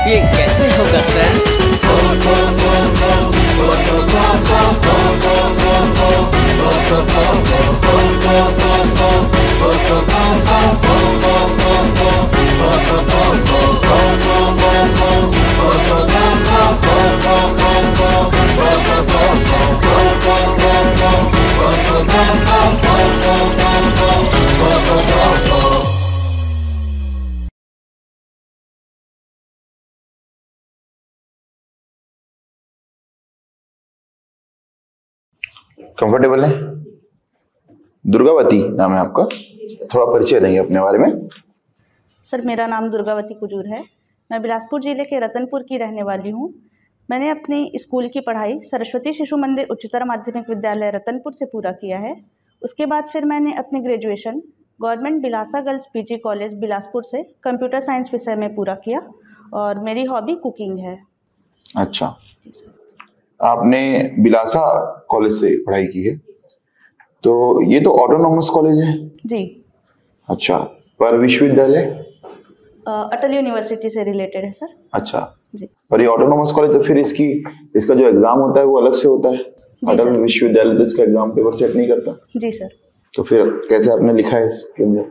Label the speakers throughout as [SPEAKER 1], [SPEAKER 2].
[SPEAKER 1] ये कैसे होगा सर?
[SPEAKER 2] कंफर्टेबल है? दुर्गावती नाम है आपका, थोड़ा परिचय देंगे अपने बारे में।
[SPEAKER 3] सर मेरा नाम दुर्गावती कुजूर है। मैं बिलासपुर जिले के रतनपुर की रहने वाली हूँ। मैंने अपनी स्कूल की पढ़ाई सरस्वती शिशु मंदिर उच्चतर माध्यमिक विद्यालय रतनपुर से पूरा किया है। उसके बाद फिर मैंने अपनी graduation government Bilasa girls PG college Bilaspur से कंप्यूटर साइंस विषय में पूरा किया और मेरी हॉबी कुकिंग है।
[SPEAKER 2] अच्छा, आपने बिलासा कॉलेज से पढ़ाई की है, तो ये तो ऑटोनॉमस कॉलेज है?
[SPEAKER 3] जी।
[SPEAKER 2] अच्छा, पर विश्वविद्यालय
[SPEAKER 3] अटल यूनिवर्सिटी से रिलेटेड है सर।
[SPEAKER 2] अच्छा
[SPEAKER 3] जी।
[SPEAKER 2] और ये ऑटोनॉमस कॉलेज, तो फिर इसका जो एग्जाम होता है वो अलग से होता है? अटल विश्वविद्यालय तो इसका एग्जाम पेपर सेट नहीं करता?
[SPEAKER 3] जी सर।
[SPEAKER 2] तो फिर कैसे आपने लिखा है इसके अंदर?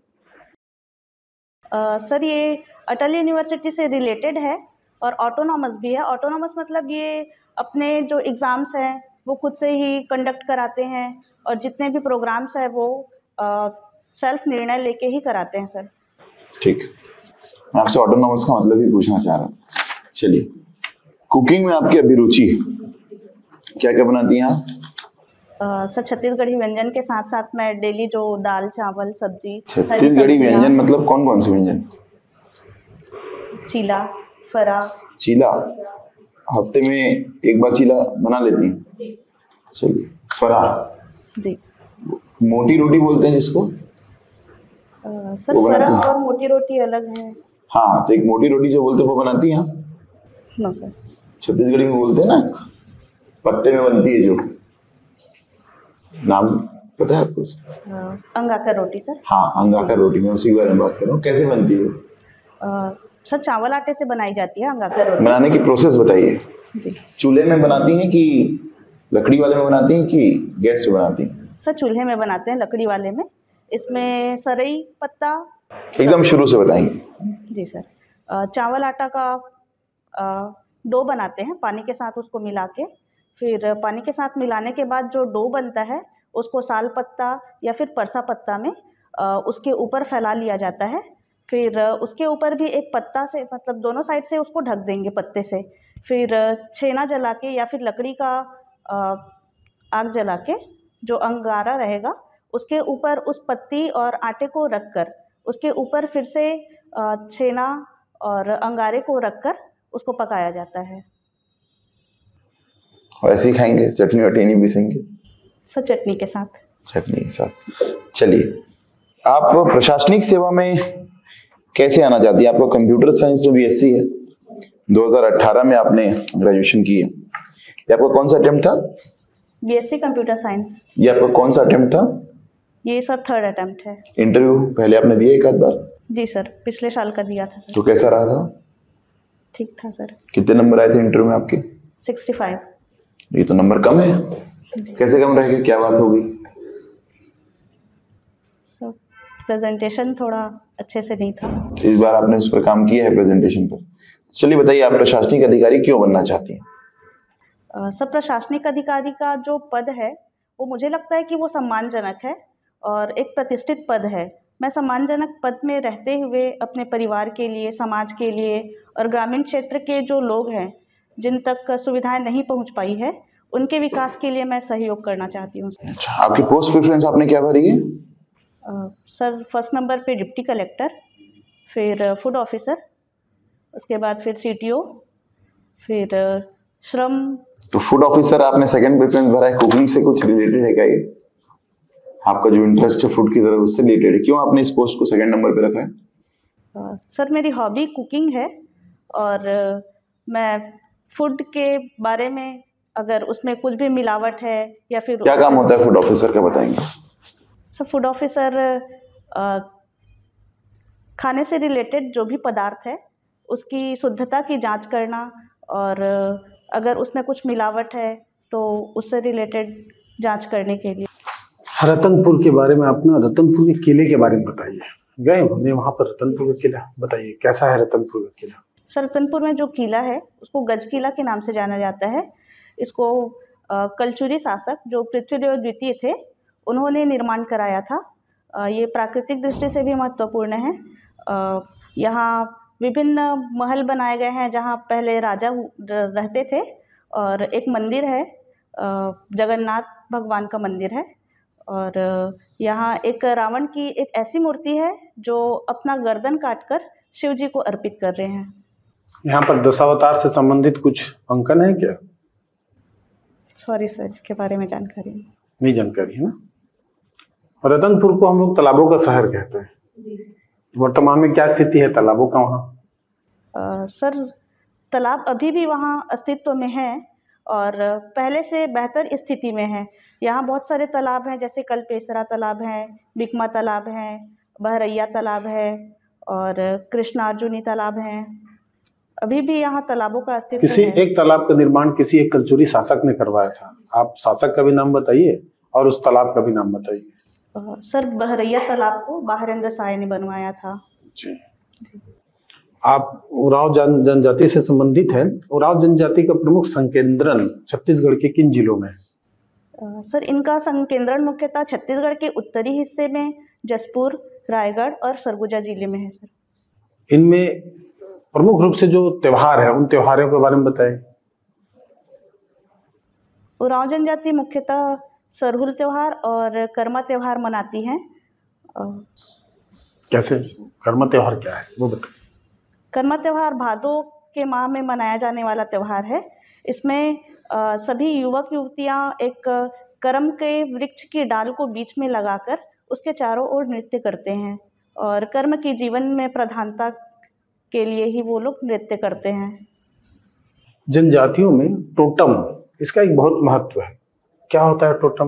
[SPEAKER 3] सर ये अटल यूनिवर्सिटी से रिलेटेड है और ऑटोनॉमस भी है। ऑटोनॉमस मतलब ये अपने जो एग्ज़ाम्स हैं वो खुद से ही कंडक्ट कराते हैं और जितने भी प्रोग्राम्स हैं वो सेल्फ निर्णय लेके ही कराते हैं सर।
[SPEAKER 2] ठीक, मैं आपसे ऑटोनॉमस का मतलब ही पूछना चाह रहा था। चलिए, कुकिंग में आपकी अभिरुचि क्या क्या बनाती हैं आप?
[SPEAKER 3] सर छत्तीसगढ़ी व्यंजन के साथ साथ मैं डेली जो दाल चावल सब्जी।
[SPEAKER 2] छत्तीसगढ़ी व्यंजन मतलब कौन कौन से व्यंजन?
[SPEAKER 3] चीला, फरा।
[SPEAKER 2] चीला हफ्ते में एक बार चीला बना लेती हैं? चलिए, फरा
[SPEAKER 3] जी।
[SPEAKER 2] मोटी रोटी बोलते हैं जिसको?
[SPEAKER 3] सर फरा और मोटी रोटी अलग है।
[SPEAKER 2] हाँ, तो एक मोटी रोटी जो बोलते हैं वो बनाती हैं?
[SPEAKER 3] No sir.
[SPEAKER 2] छत्तीसगढ़ी में बोलते हैं ना, पत्ते में बनती है जो, नाम पता है आपको?
[SPEAKER 3] अंगाकर रोटी सर।
[SPEAKER 2] हाँ, अंगाकर रोटी, मैं उसी के बारे में बात कर रहा हूँ। कैसे बनती है?
[SPEAKER 3] सर चावल आटे से बनाई जाती है अंगाकर रोटी।
[SPEAKER 2] बनाने की प्रोसेस बताइए।
[SPEAKER 3] जी।
[SPEAKER 2] चूल्हे में बनाती हैं कि लकड़ी वाले में बनाती हैं कि गैस पे बनाती हैं?
[SPEAKER 3] सर चूल्हे में बनाते हैं, लकड़ी वाले में। इसमें सरई पत्ता।
[SPEAKER 2] एकदम शुरू से बताएंगे।
[SPEAKER 3] जी सर। चावल आटा का डो बनाते हैं, पानी के साथ उसको मिला के, फिर पानी के साथ मिलाने के बाद जो डो बनता है उसको साल पत्ता या फिर परसा पत्ता में उसके ऊपर फैला लिया जाता है। फिर उसके ऊपर भी एक पत्ता से, मतलब दोनों साइड से उसको ढक देंगे पत्ते से। फिर छेना जला के या फिर लकड़ी का आग जला के जो अंगारा रहेगा उसके ऊपर उस पत्ती और आटे को रखकर उसके ऊपर फिर से छेना और अंगारे को रखकर उसको पकाया जाता है।
[SPEAKER 2] और ऐसे ही खाएंगे? चटनी वटनी नहीं पीसेंगे?
[SPEAKER 3] सर चटनी के साथ।
[SPEAKER 2] चटनी के साथ। चलिए, आप प्रशासनिक सेवा में कैसे आना चाहती है? आपका कंप्यूटर साइंस में बीएससी है, 2018 में आपने ग्रेजुएशन की है। ये आपका कौन सा अटेम्प्ट था?
[SPEAKER 3] BSc computer science.
[SPEAKER 2] ये आपका कौन सा अटेम्प्ट था?
[SPEAKER 3] ये सर थर्ड अटेम्प्ट है।
[SPEAKER 2] इंटरव्यू पहले आपने दिया एक आध बार?
[SPEAKER 3] जी सर, पिछले साल का दिया था सर।
[SPEAKER 2] तो कैसा रहा था?
[SPEAKER 3] ठीक था सर।
[SPEAKER 2] कितने नंबर आए थे इंटरव्यू में आपके?
[SPEAKER 3] 65।
[SPEAKER 2] ये तो नंबर कम है। कैसे कम रह गए, क्या बात होगी?
[SPEAKER 3] सर प्रेजेंटेशन थोड़ा अच्छे से नहीं था।
[SPEAKER 2] इस बार आपने उस पर काम किया है, प्रेजेंटेशन पर। चलिए बताइए, आप प्रशासनिक अधिकारी क्यों बनना चाहती हैं?
[SPEAKER 3] सर प्रशासनिक अधिकारी का जो पद है वो मुझे लगता है कि वो सम्मानजनक है और एक प्रतिष्ठित पद है। मैं सम्मानजनक पद में रहते हुए अपने परिवार के लिए, समाज के लिए और ग्रामीण क्षेत्र के जो लोग हैं जिन तक सुविधाएं नहीं पहुंच पाई है उनके विकास के लिए मैं सहयोग करना चाहती हूँ।
[SPEAKER 2] अच्छा, आपकी पोस्ट प्रेफरेंस आपने क्या भरी है?
[SPEAKER 3] सर फर्स्ट नंबर पे डिप्टी कलेक्टर, फिर फूड ऑफिसर, उसके बाद फिर सीटीओ, फिर श्रम।
[SPEAKER 2] तो फूड ऑफिसर आपने सेकंड प्रेफरेंस भरा है। कुकिंग से कुछ रिलेटेड है क्या ये? आपका जो इंटरेस्ट है फूड की तरफ, उससे रिलेटेड है? क्यों आपने इस पोस्ट को सेकंड नंबर पे रखा है?
[SPEAKER 3] सर मेरी हॉबी कुकिंग है और मैं फूड के बारे में, अगर उसमें कुछ भी मिलावट है या फिर
[SPEAKER 2] क्या काम होता है फूड ऑफिसर का, बताएंगे?
[SPEAKER 3] सर फूड ऑफिसर खाने से रिलेटेड जो भी पदार्थ है उसकी शुद्धता की जांच करना, और अगर उसमें कुछ मिलावट है तो उससे रिलेटेड जांच करने के लिए।
[SPEAKER 1] रतनपुर के बारे में, अपना रतनपुर के किले के बारे में बताइए। गए हमने वहाँ पर, रतनपुर का किला बताइए, कैसा है रतनपुर का किला?
[SPEAKER 3] सर, रतनपुर में जो किला है उसको गज किला के नाम से जाना जाता है। इसको कलचुरी शासक जो पृथ्वीदेव द्वितीय थे, उन्होंने निर्माण कराया था। ये प्राकृतिक दृष्टि से भी महत्वपूर्ण है। यहाँ विभिन्न महल बनाए गए हैं जहाँ पहले राजा रहते थे, और एक मंदिर है, जगन्नाथ भगवान का मंदिर है। और यहाँ एक रावण की एक ऐसी मूर्ति है जो अपना गर्दन काटकर शिव जी को अर्पित कर रहे हैं।
[SPEAKER 1] यहाँ पर दशावतार से संबंधित कुछ अंकन है क्या?
[SPEAKER 3] सॉरी सर, इसके बारे में जानकारी
[SPEAKER 1] नहीं जानकारी है ना। और रतनपुर को हम लोग तालाबों का शहर कहते हैं। वर्तमान में क्या स्थिति है तालाबों का वहाँ?
[SPEAKER 3] सर, तालाब अभी भी वहाँ अस्तित्व में है और पहले से बेहतर स्थिति में है। यहाँ बहुत सारे तालाब हैं, जैसे कल्पेसरा तालाब है, बिकमा तालाब है, बहरैया तालाब है और कृष्णार्जुनी तालाब है। अभी भी यहाँ तालाबों का अस्तित्व
[SPEAKER 1] किसी
[SPEAKER 3] है।
[SPEAKER 1] एक तालाब का निर्माण किसी एक कलचुरी शासक ने करवाया था। आप शासक का भी नाम बताइए और उस तालाब का भी नाम बताइए।
[SPEAKER 3] सर, बहरैया तालाब को बाहरेंद्र साय ने बनवाया था।
[SPEAKER 1] जी। आप उरांव जनजाति से संबंधित है। उरांव जनजाति का प्रमुख संकेंद्रण छत्तीसगढ़ के किन जिलों में?
[SPEAKER 3] सर, इनका संकेंद्रण मुख्यतः छत्तीसगढ़ के उत्तरी हिस्से में जसपुर, रायगढ़ और सरगुजा जिले में है सर।
[SPEAKER 1] इनमें प्रमुख रूप से जो त्योहार है, उन त्योहारों के बारे में बताएं।
[SPEAKER 3] उरांव जनजाति मुख्यतः सरहुल त्योहार और कर्मा त्योहार मनाती हैं।
[SPEAKER 1] कैसे? कर्मा त्योहार क्या है वो बताएं।
[SPEAKER 3] कर्मा त्योहार भादों के माह में मनाया जाने वाला त्यौहार है। इसमें सभी युवक युवतियां एक करम के वृक्ष की डाल को बीच में लगाकर उसके चारों ओर नृत्य करते हैं, और कर्म की जीवन में प्रधानता के लिए ही वो लोग नृत्य करते हैं।
[SPEAKER 1] जनजातियों में टोटम, इसका एक बहुत महत्व है। क्या होता है टोटम?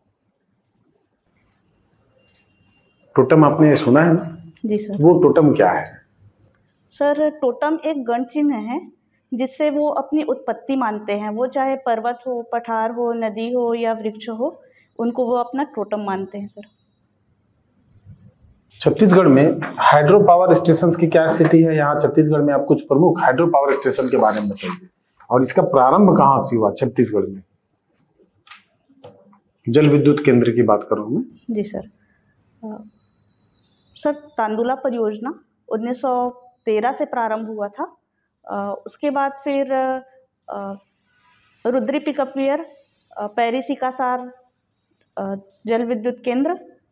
[SPEAKER 1] टोटम आपने सुना है ना?
[SPEAKER 3] जी सर।
[SPEAKER 1] वो टोटम क्या है?
[SPEAKER 3] सर, टोटम एक गण चिन्ह है जिससे वो अपनी उत्पत्ति मानते हैं। वो चाहे पर्वत हो, पठार हो, नदी हो या वृक्ष हो, उनको वो अपना टोटम मानते हैं सर।
[SPEAKER 1] छत्तीसगढ़ में हाइड्रो पावर स्टेशन की क्या स्थिति है? यहाँ छत्तीसगढ़ में आप कुछ प्रमुख हाइड्रो पावर स्टेशन के बारे में बताइए, और इसका प्रारंभ कहाँ से हुआ छत्तीसगढ़ में? जल विद्युत केंद्र की बात कर रहा हूँ मैं।
[SPEAKER 3] जी सर। सर, तांदुला परियोजना 1913 से प्रारंभ हुआ था। उसके बाद फिर रुद्री पिकअपवियर, पैरी सिकासार जल विद्युत केंद्र,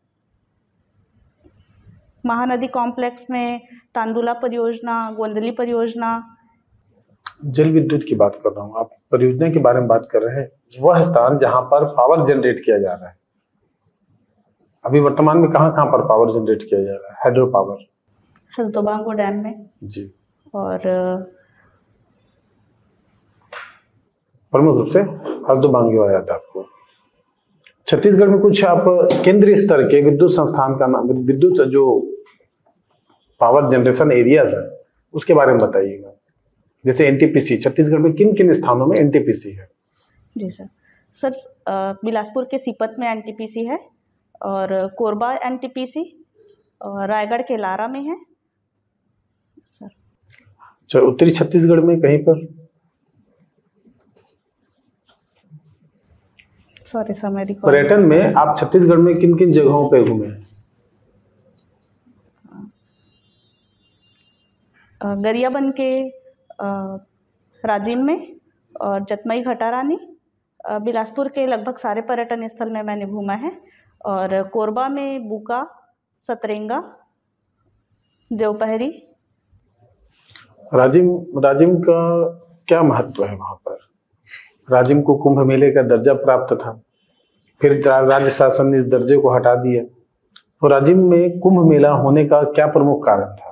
[SPEAKER 3] महानदी कॉम्प्लेक्स में तांदुला परियोजना, गोंदली परियोजना।
[SPEAKER 1] जल विद्युत की बात कर रहा हूँ, आप परियोजना के बारे में बात कर रहे हैं। वह स्थान जहां पर पावर जनरेट किया जा रहा है, अभी वर्तमान में कहाँ कहाँ पर पावर जनरेट किया जा रहा है हाइड्रो पावर?
[SPEAKER 3] हसदोबांगो डैम में
[SPEAKER 1] जी,
[SPEAKER 3] और
[SPEAKER 1] प्रमुख रूप से हसदोबांगी आ जाता है आपको। छत्तीसगढ़ में कुछ आप केंद्रीय स्तर के विद्युत संस्थान का नाम, विद्युत जो पावर जनरेशन एरियाज है उसके बारे में बताइएगा। जैसे एनटीपीसी, छत्तीसगढ़ में किन किन स्थानों में एनटीपीसी है?
[SPEAKER 3] जी सर। सर, बिलासपुर के सीपत में एनटीपीसी है, और कोरबा एनटीपीसी, और रायगढ़ के लारा में है सर।
[SPEAKER 1] चलो, उत्तरी छत्तीसगढ़ में कहीं पर?
[SPEAKER 3] सॉरी सर, मेरी
[SPEAKER 1] पर्यटन में आप छत्तीसगढ़ में किन किन जगहों पे घूमे?
[SPEAKER 3] गरियाबंद के राजिम में और जतमई घटारानी। बिलासपुर के लगभग सारे पर्यटन स्थल में मैंने घूमा है, और कोरबा में बुका, सतरेंगा, देवपहरी।
[SPEAKER 1] राजिम का क्या महत्व है वहां पर? राजिम को कुंभ मेले का दर्जा प्राप्त था, फिर राज्य शासन ने इस दर्जे को हटा दिया। तो राजिम में कुंभ मेला होने का क्या प्रमुख कारण था?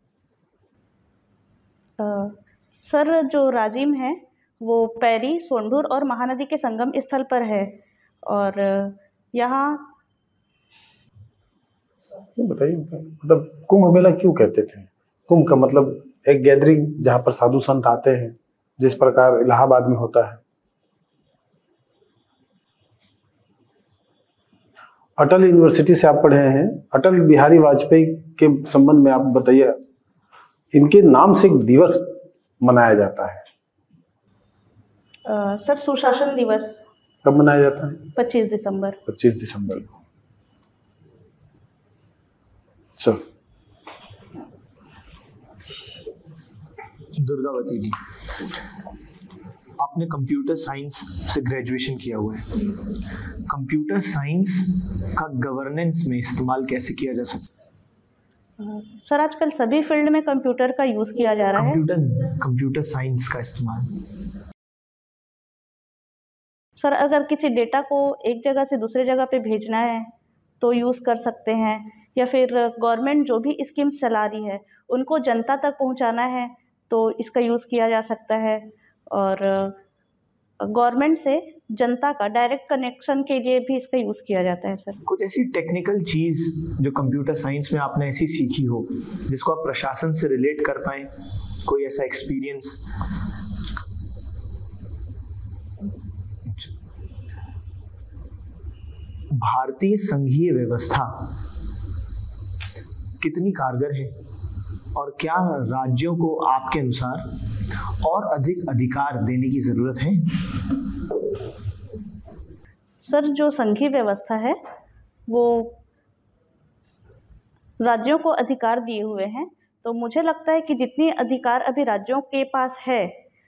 [SPEAKER 3] सर, जो राजिम है वो पैरी, सोंढूर और महानदी के संगम स्थल पर है, और यहाँ
[SPEAKER 1] बताइए, मतलब कुंभ मेला क्यों कहते थे? कुंभ का मतलब एक गैदरिंग जहां पर साधु संत आते हैं, जिस प्रकार इलाहाबाद में होता है। अटल यूनिवर्सिटी से आप पढ़े हैं, अटल बिहारी वाजपेयी के संबंध में आप बताइए, इनके नाम से एक दिवस मनाया जाता है।
[SPEAKER 3] सर सुशासन दिवस
[SPEAKER 1] कब मनाया जाता है?
[SPEAKER 3] 25 दिसंबर।
[SPEAKER 1] 25 दिसंबर को। सर
[SPEAKER 4] दुर्गावती जी, आपने कंप्यूटर साइंस से ग्रेजुएशन किया हुआ है। कंप्यूटर साइंस का गवर्नेंस में इस्तेमाल कैसे किया जा सकता है?
[SPEAKER 3] सर आजकल सभी फील्ड में कंप्यूटर का यूज़ किया जा रहा है।
[SPEAKER 4] कंप्यूटर साइंस का इस्तेमाल
[SPEAKER 3] सर, अगर किसी डेटा को एक जगह से दूसरे जगह पे भेजना है तो यूज़ कर सकते हैं, या फिर गवर्नमेंट जो भी स्कीम्स चला रही है उनको जनता तक पहुंचाना है तो इसका यूज़ किया जा सकता है। और गवर्नमेंट से जनता का डायरेक्ट कनेक्शन के लिए भी इसका यूज़ किया जाता है। सर
[SPEAKER 4] कुछ ऐसी टेक्निकल चीज़ जो कंप्यूटर साइंस में आपने ऐसी सीखी हो जिसको आप प्रशासन से रिलेट कर पाए, कोई ऐसा एक्सपीरियंस? भारतीय संघीय व्यवस्था कितनी कारगर है और क्या राज्यों को आपके अनुसार और अधिक अधिकार देने की जरूरत है?
[SPEAKER 3] सर, जो संघीय व्यवस्था है वो राज्यों को अधिकार दिए हुए हैं, तो मुझे लगता है कि जितनी अधिकार अभी राज्यों के पास है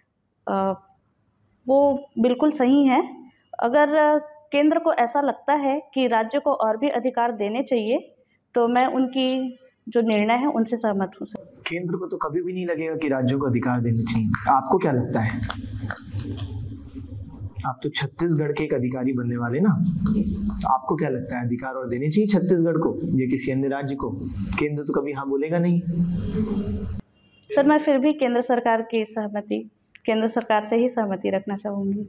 [SPEAKER 3] वो बिल्कुल सही है। अगर केंद्र को ऐसा लगता है कि राज्य को और भी अधिकार देने चाहिए तो मैं उनकी जो निर्णय है उनसे सहमत हूँ। सर,
[SPEAKER 4] केंद्र को तो कभी भी नहीं लगेगा कि राज्यों को अधिकार देने चाहिए। आपको क्या लगता है? आप तो छत्तीसगढ़ के एक अधिकारी बनने वाले ना, आपको क्या लगता है अधिकार और देने चाहिए छत्तीसगढ़ को या किसी अन्य राज्य को? केंद्र तो कभी हाँ बोलेगा नहीं।
[SPEAKER 3] सर, मैं फिर भी केंद्र सरकार से ही सहमति रखना चाहूँगी।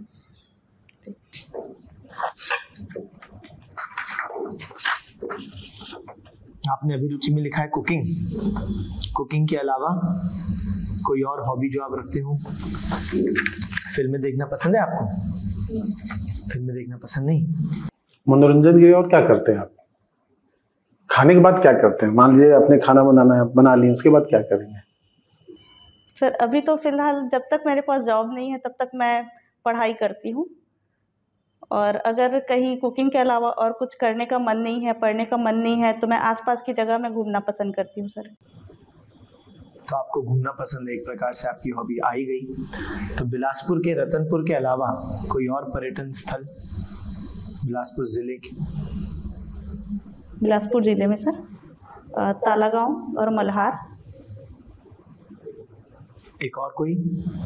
[SPEAKER 4] आपने अभिरुचि में लिखा है कुकिंग के अलावा कोई और हॉबी जो आप रखते हो? फिल्में देखना पसंद है आपको? फिल्में देखना पसंद नहीं?
[SPEAKER 1] मनोरंजन के लिए और क्या करते हैं आप? खाने के बाद क्या करते हैं? मान लीजिए अपने खाना बना लिया, उसके बाद क्या करेंगे?
[SPEAKER 3] सर, अभी तो फिलहाल जब तक मेरे पास जॉब नहीं है तब तक मैं पढ़ाई करती हूँ, और अगर कहीं कुकिंग के अलावा और कुछ करने का मन नहीं है, पढ़ने का मन नहीं है, तो मैं आसपास की जगह में घूमना पसंद करती हूँ। सर,
[SPEAKER 4] तो आपको घूमना पसंद है, एक प्रकार से आपकी हॉबी आई गई। तो बिलासपुर के रतनपुर के अलावा कोई और पर्यटन स्थल बिलासपुर जिले के?
[SPEAKER 3] बिलासपुर जिले में सर तालागांव और मल्हार।
[SPEAKER 4] एक और कोई?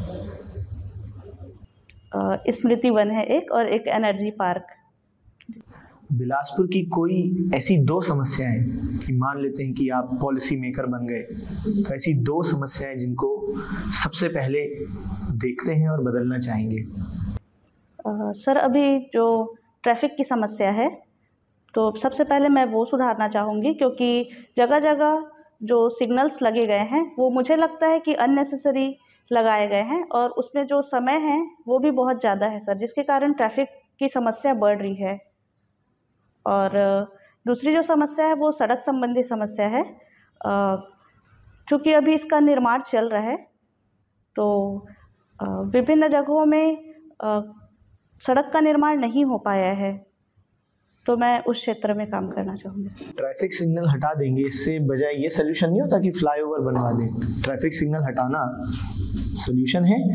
[SPEAKER 3] स्मृति वन है एक, और एक एनर्जी पार्क।
[SPEAKER 4] बिलासपुर की कोई ऐसी दो समस्याएं कि मान लेते हैं कि आप पॉलिसी मेकर बन गए, तो ऐसी दो समस्याएं जिनको सबसे पहले देखते हैं और बदलना चाहेंगे?
[SPEAKER 3] सर, अभी जो ट्रैफिक की समस्या है तो सबसे पहले मैं वो सुधारना चाहूँगी, क्योंकि जगह जगह जो सिग्नल्स लगे गए हैं वो मुझे लगता है कि अननेसेसरी लगाए गए हैं, और उसमें जो समय है वो भी बहुत ज़्यादा है सर, जिसके कारण ट्रैफिक की समस्या बढ़ रही है। और दूसरी जो समस्या है वो सड़क संबंधी समस्या है। चूँकि अभी इसका निर्माण चल रहा है तो विभिन्न जगहों में सड़क का निर्माण नहीं हो पाया है, तो मैं उस क्षेत्र में काम करना चाहूँगी।
[SPEAKER 4] ट्रैफिक सिग्नल हटा देंगे, इससे बजाय ये सोल्यूशन नहीं होता कि फ्लाईओवर बनवा दें? ट्रैफिक सिग्नल हटाना सोल्यूशन है?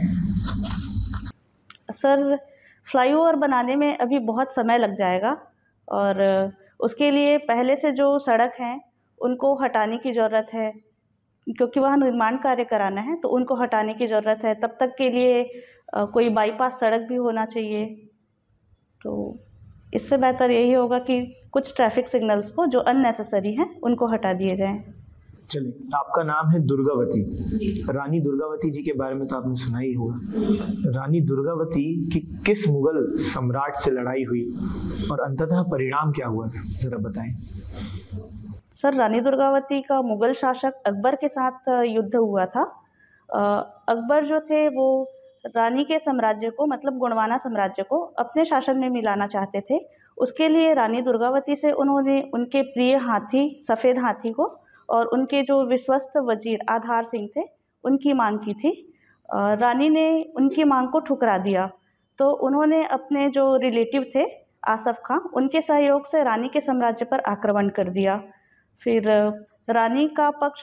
[SPEAKER 3] सर, फ्लाईओवर बनाने में अभी बहुत समय लग जाएगा, और उसके लिए पहले से जो सड़क हैं उनको हटाने की ज़रूरत है, क्योंकि वहाँ निर्माण कार्य कराना है तो उनको हटाने की ज़रूरत है। तब तक के लिए कोई बाईपास सड़क भी होना चाहिए। तो इससे बेहतर यही होगा कि कुछ ट्रैफिक सिग्नल्स को जो अननेसेसरी हैं उनको हटा दिए जाएं।
[SPEAKER 4] चलिए, आपका नाम है दुर्गावती। रानी दुर्गावती जी के बारे में तो आपने सुना ही होगा। रानी दुर्गावती की किस मुगल सम्राट से लड़ाई हुई और अंततः परिणाम क्या हुआ, जरा बताएं।
[SPEAKER 3] सर, रानी दुर्गावती का मुगल शासक अकबर के साथ युद्ध हुआ था, अकबर जो थे वो रानी के साम्राज्य को, मतलब गोंडवाना साम्राज्य को अपने शासन में मिलाना चाहते थे। उसके लिए रानी दुर्गावती से उन्होंने उनके प्रिय हाथी, सफ़ेद हाथी को और उनके जो विश्वस्त वजीर आधार सिंह थे, उनकी मांग की थी। रानी ने उनकी मांग को ठुकरा दिया, तो उन्होंने अपने जो रिलेटिव थे आसफ़ खां, उनके सहयोग से रानी के साम्राज्य पर आक्रमण कर दिया। फिर रानी का पक्ष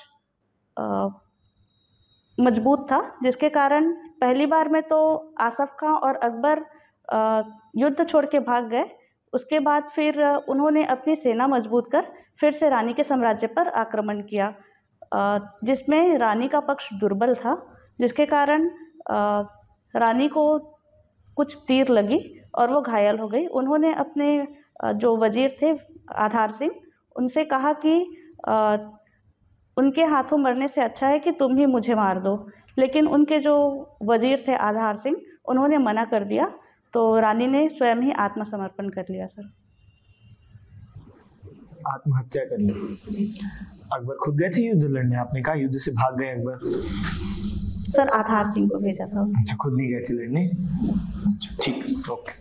[SPEAKER 3] मजबूत था, जिसके कारण पहली बार में तो आसफ़ खां और अकबर युद्ध छोड़ के भाग गए। उसके बाद फिर उन्होंने अपनी सेना मजबूत कर फिर से रानी के साम्राज्य पर आक्रमण किया, जिसमें रानी का पक्ष दुर्बल था, जिसके कारण रानी को कुछ तीर लगी और वो घायल हो गई। उन्होंने अपने जो वजीर थे आधार सिंह, उनसे कहा कि उनके हाथों मरने से अच्छा है कि तुम ही मुझे मार दो, लेकिन उनके जो वजीर थे आधार सिंह, उन्होंने मना कर दिया, तो रानी ने स्वयं ही आत्मसमर्पण कर लिया। सर,
[SPEAKER 4] आत्महत्या कर ली। अकबर खुद गए थे युद्ध लड़ने? आपने कहा युद्ध से भाग गए अकबर।
[SPEAKER 3] सर, आधार सिंह को भेजा था।
[SPEAKER 4] अच्छा, खुद नहीं गए थे लड़ने। ठीक, ओके,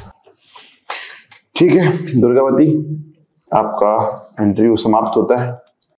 [SPEAKER 2] ठीक है दुर्गावती, आपका इंटरव्यू समाप्त होता है।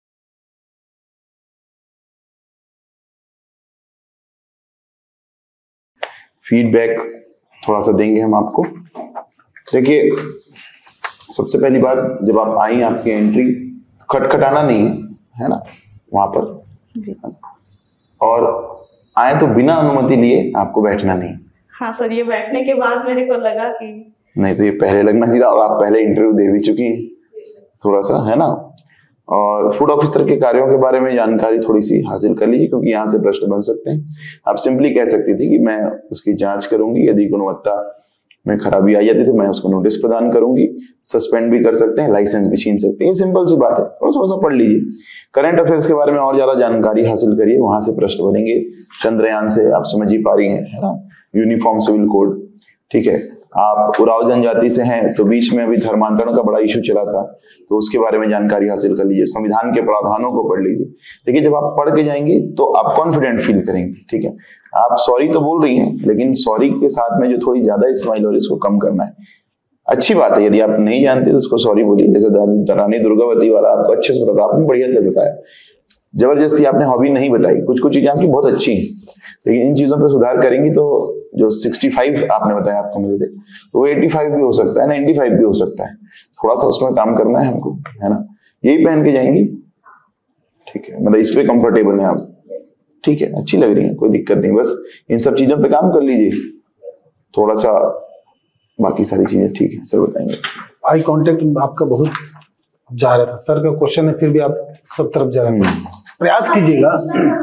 [SPEAKER 2] फीडबैक थोड़ा सा देंगे हम आपको। देखिए, सबसे पहली बात, जब आप आई आपकी एंट्री, खटखटाना नहीं है ना वहां पर
[SPEAKER 3] जी।
[SPEAKER 2] और आए तो बिना अनुमति लिए आपको बैठना नहीं।
[SPEAKER 3] हाँ सर, ये बैठने के बाद मेरे को लगा कि
[SPEAKER 2] नहीं, तो ये पहले लगना चाहिए, और आप पहले इंटरव्यू दे भी चुकी हैं थोड़ा सा, है ना। और फूड ऑफिसर के कार्यों के बारे में जानकारी थोड़ी सी हासिल कर लीजिए, क्योंकि यहाँ से प्रश्न बन सकते हैं। आप सिंपली कह सकती थी कि मैं उसकी जांच करूंगी, यदि गुणवत्ता में खराबी आई जाती तो मैं उसको नोटिस प्रदान करूंगी, सस्पेंड भी कर सकते हैं, लाइसेंस भी छीन सकते हैं। ये सिंपल सी बात है, और थोड़ा सा पढ़ लीजिए। करंट अफेयर्स के बारे में और ज्यादा जानकारी हासिल करिए, वहां से प्रश्न बनेंगे। चंद्रयान से आप समझ ही पा रही हैं, है ना, यूनिफॉर्म सिविल कोड, ठीक है। आप उराव जनजाति से हैं, तो बीच में अभी धर्मांतरण का बड़ा इशू चला था, तो उसके बारे में जानकारी हासिल कर लीजिए। संविधान के प्रावधानों को पढ़ लीजिए। देखिए, जब आप पढ़ के जाएंगे तो आप कॉन्फिडेंट फील करेंगे, ठीक है। आप सॉरी तो बोल रही हैं, लेकिन सॉरी के साथ में जो थोड़ी ज्यादा स्माइल और इसको कम करना है। अच्छी बात है, यदि आप नहीं जानते तो उसको सॉरी बोलिए। जैसे रानी दुर्गावती वाला आपको अच्छे से बताया, आपने बढ़िया से बताया। जबरदस्ती आपने हॉबी नहीं बताई। कुछ कुछ चीजें आपकी बहुत अच्छी हैं, लेकिन इन चीजों पर सुधार करेंगी तो जो 65 आपने बताया आपको मिले थे, तो वो 85 भी हो सकता है, 95 भी हो सकता है। थोड़ा सा उसमें काम करना है हमको, है ना। यही पहन के जाएंगी, ठीक है, मतलब इस पे कंफर्टेबल है आप, ठीक है, अच्छी लग रही है, कोई दिक्कत नहीं। बस इन सब चीजों पे काम कर लीजिए थोड़ा सा, बाकी सारी चीजें ठीक है। सर बताएंगे।
[SPEAKER 1] आई कांटेक्ट आपका बहुत जा रहा था, सर का क्वेश्चन है, फिर भी आप सब तरफ जा रहे हैं, प्रयास कीजिएगा।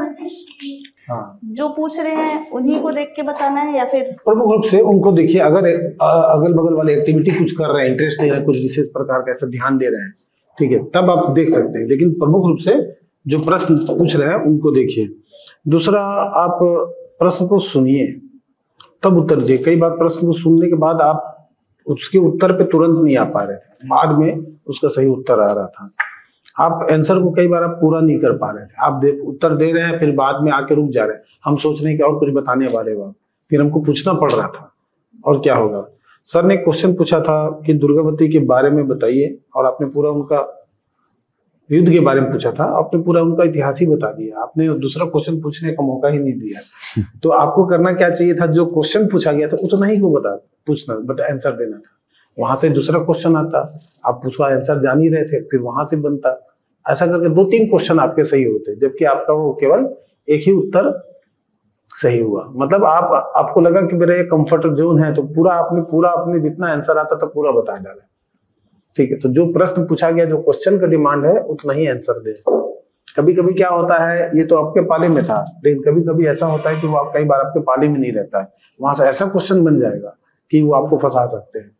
[SPEAKER 1] हाँ,
[SPEAKER 3] जो पूछ रहे हैं उन्हीं को देख के बताना है या फिर
[SPEAKER 1] प्रमुख रूप से उनको देखिए। अगर अगल बगल वाले एक्टिविटी कुछ कर रहे हैं, इंटरेस्ट ले रहे हैं, कुछ विशेष प्रकार का ऐसा ध्यान दे रहे हैं, ठीक है, तब आप देख सकते हैं। लेकिन प्रमुख रूप से जो प्रश्न पूछ रहे हैं उनको देखिए। दूसरा, आप प्रश्न को सुनिए तब उत्तर दीजिए। कई बार प्रश्न को सुनने के बाद आप उसके उत्तर पे तुरंत नहीं आ पा रहे थे, बाद में उसका सही उत्तर आ रहा था। आप आंसर को कई बार आप पूरा नहीं कर पा रहे थे, आप उत्तर दे रहे हैं, फिर बाद में आके रुक जा रहे हैं। हम सोच रहे हैं कि और कुछ बताने वाले हो, फिर हमको पूछना पड़ रहा था और क्या होगा। सर ने क्वेश्चन पूछा था कि दुर्गावती के बारे में बताइए, और आपने पूरा उनका युद्ध के बारे में पूछा था, आपने पूरा उनका इतिहास ही बता दिया। आपने दूसरा क्वेश्चन पूछने का मौका ही नहीं दिया। तो आपको करना क्या चाहिए था, जो क्वेश्चन पूछा गया था उतना ही को पूछना, बट आंसर देना था। वहां से दूसरा क्वेश्चन आता, आप उसका आंसर जान ही रहे थे, फिर वहां से बनता। ऐसा करके 2-3 क्वेश्चन आपके सही होते, जबकि आपका वो केवल एक ही उत्तर सही हुआ। मतलब आपको लगा कि मेरा ये कंफर्ट जोन है, तो पूरा आपने जितना आंसर आता था पूरा बता डाला, ठीक है। तो जो प्रश्न पूछा गया, जो क्वेश्चन का डिमांड है, उतना ही आंसर दे। कभी कभी क्या होता है, ये तो आपके पाले में था, लेकिन कभी कभी ऐसा होता है कि वो कई बार आपके पाले में नहीं रहता है, वहां से ऐसा क्वेश्चन बन जाएगा कि वो आपको फंसा सकते हैं,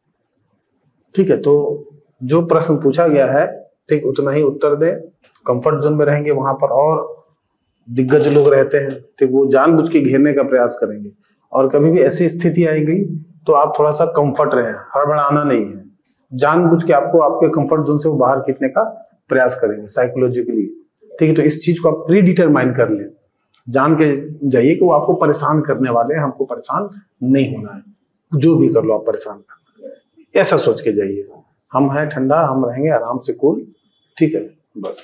[SPEAKER 1] ठीक है। तो जो प्रश्न पूछा गया है, ठीक, उतना ही उत्तर दे। कंफर्ट जोन में रहेंगे वहां पर, और दिग्गज लोग रहते हैं, ठीक, वो जानबूझ के घेरने का प्रयास करेंगे। और कभी भी ऐसी स्थिति आएगी तो आप थोड़ा सा कंफर्ट रहें, हड़बड़ाना नहीं है। जानबूझ के आपको आपके कंफर्ट जोन से वो बाहर खींचने का प्रयास करेंगे साइकोलॉजिकली, ठीक है। तो इस चीज को आप प्री डिटरमाइन कर लें जान के जाइए कि वो आपको परेशान करने वाले हैं, हमको परेशान नहीं होना है, जो भी कर लो आप परेशान करना है, ऐसा सोच के जाइए। हम हैं ठंडा, हम रहेंगे आराम से कूल, ठीक है बस।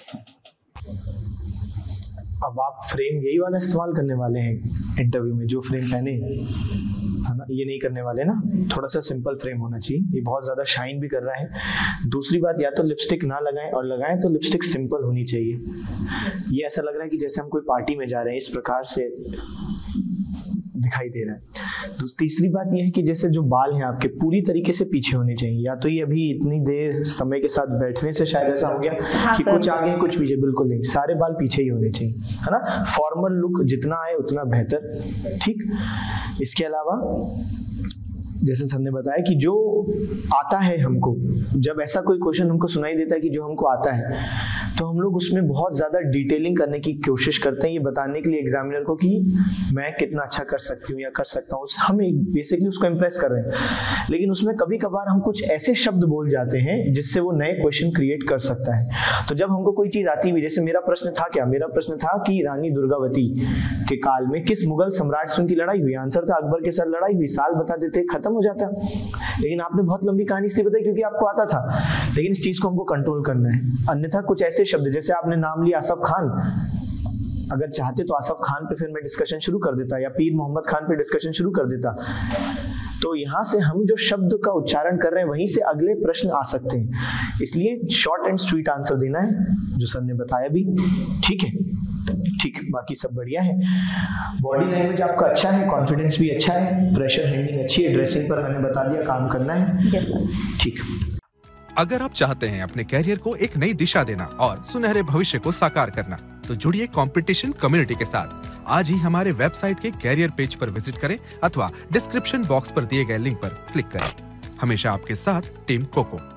[SPEAKER 4] अब आप फ्रेम यही वाला इस्तेमाल करने वाले हैं इंटरव्यू में, जो फ्रेम पहने है ना, ये नहीं करने वाले ना, थोड़ा सा सिंपल फ्रेम होना चाहिए। ये बहुत ज्यादा शाइन भी कर रहा है। दूसरी बात, या तो लिपस्टिक ना लगाएं, और लगाएं तो लिपस्टिक सिंपल होनी चाहिए। ये ऐसा लग रहा है कि जैसे हम कोई पार्टी में जा रहे हैं, इस प्रकार से दिखाई दे रहा है। तीसरी बात यह है कि जैसे जो बाल हैं आपके पूरी तरीके से पीछे होने चाहिए, या तो ये अभी इतनी देर समय के साथ बैठने से शायद ऐसा हो गया कि कुछ आगे कुछ पीछे, बिल्कुल नहीं, सारे बाल पीछे ही होने चाहिए, है ना। फॉर्मल लुक जितना आए उतना बेहतर, ठीक। इसके अलावा जैसे सर ने बताया कि जो आता है हमको, जब ऐसा कोई क्वेश्चन हमको सुनाई देता है कि जो हमको आता है, तो हम लोग उसमें बहुत ज़्यादा डिटेलिंग करने की कोशिश करते हैं, ये बताने के लिए एग्जामिनर को कि मैं कितना अच्छा कर सकती हूँ या कर सकता हूँ। हम बेसिकली उसको इम्प्रेस कर रहे हैं, लेकिन उसमें कभी कभार हम कुछ ऐसे शब्द बोल जाते हैं जिससे वो नए क्वेश्चन क्रिएट कर सकता है। तो जब हमको कोई चीज़ आती हुई, जैसे मेरा प्रश्न था क्या, मेरा प्रश्न था कि रानी दुर्गावती के काल में किस मुगल सम्राट से उनकी लड़ाई हुई। आंसर था अकबर के साथ लड़ाई हुई, साल बता देते खत्म हो जाता। लेकिन आपने बहुत लंबी कहानी इसलिए बताई क्योंकि आपको आता था, लेकिन इस चीज को हमको कंट्रोल करना है। अन्यथा कुछ ऐसे शब्द, जैसे आपने नाम लिया आसफ खान, अगर चाहते तो आसफ खान पे फिर मैं डिस्कशन शुरू कर देता, या पीर मोहम्मद खान पे डिस्कशन शुरू कर देता। तो यहां से हम जो शब्द का उच्चारण कर रहे हैं वहीं से अगले प्रश्न आ सकते हैं, इसलिए शॉर्ट एंड स्वीट आंसर देना है, जो सर ने बताया भी, ठीक है। ठीक, बाकी सब बढ़िया है। बॉडी लैंग्वेज आपका अच्छा है, कॉन्फिडेंस भी अच्छा है, प्रेशर हैंडलिंग अच्छी है, ड्रेसिंग पर मैंने बता दिया काम करना है।
[SPEAKER 3] Yes sir.
[SPEAKER 4] ठीक।
[SPEAKER 5] अगर आप चाहते हैं अपने कैरियर को एक नई दिशा देना और सुनहरे भविष्य को साकार करना, तो जुड़िए कंपटीशन कम्युनिटी के साथ। आज ही हमारे वेबसाइट के कैरियर पेज पर विजिट करें अथवा डिस्क्रिप्शन बॉक्स पर दिए गए लिंक पर क्लिक करें। हमेशा आपके साथ टीम कोको।